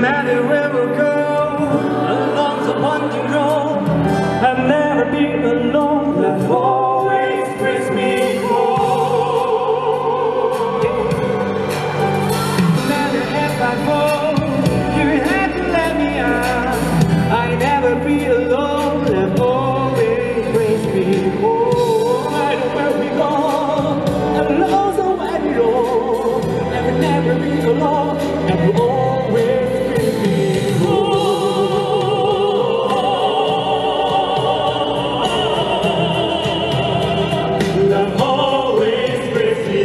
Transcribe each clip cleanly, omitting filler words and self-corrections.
matter where we'll go along the winding road, I've never been alone. Love always brings me home. No matter if I fall, you have to let me out. I never be alone. Love always brings me home. No matter where we go, never lost the way we roll. Never be alone. Never always brings me home. Love always brings me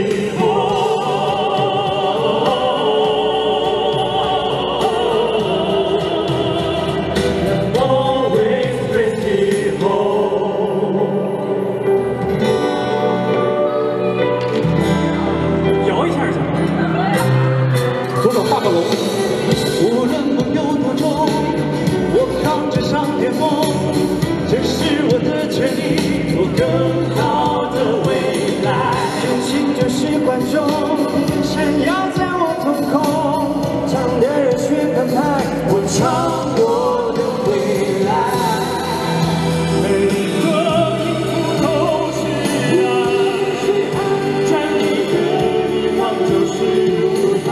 无论梦有多重，我扛着上天梦，这是我的权利，做更好的未来。真心就是观众，闪耀在我瞳孔，唱的热血澎湃，我唱我的未来。每一个音符都是爱，在你的地方就是舞台。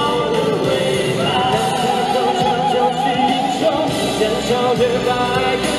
笑着把爱。